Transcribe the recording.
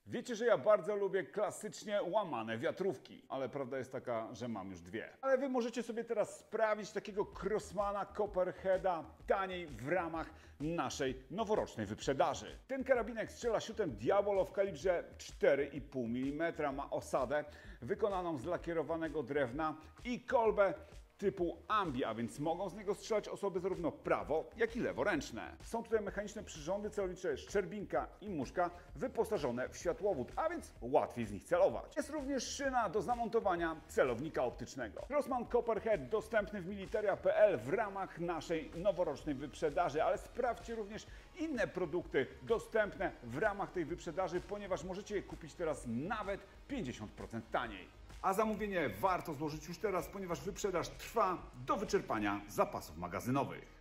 Wiecie, że ja bardzo lubię klasycznie łamane wiatrówki, ale prawda jest taka, że mam już dwie. Ale wy możecie sobie teraz sprawić takiego Crossmana Copperheada taniej w ramach naszej noworocznej wyprzedaży. Ten karabinek strzela siutem Diabolo w kalibrze 4,5 mm, ma osadę wykonaną z lakierowanego drewna i kolbę typu ambi, a więc mogą z niego strzelać osoby zarówno prawo, jak i leworęczne. Są tutaj mechaniczne przyrządy celownicze, szczerbinka i muszka wyposażone w światłowód, a więc łatwiej z nich celować. Jest również szyna do zamontowania celownika optycznego. Crossman Copperhead dostępny w militaria.pl w ramach naszej noworocznej wyprzedaży, ale sprawdźcie również inne produkty dostępne w ramach tej wyprzedaży, ponieważ możecie je kupić teraz nawet 50% taniej. A zamówienie warto złożyć już teraz, ponieważ wyprzedaż trwa do wyczerpania zapasów magazynowych.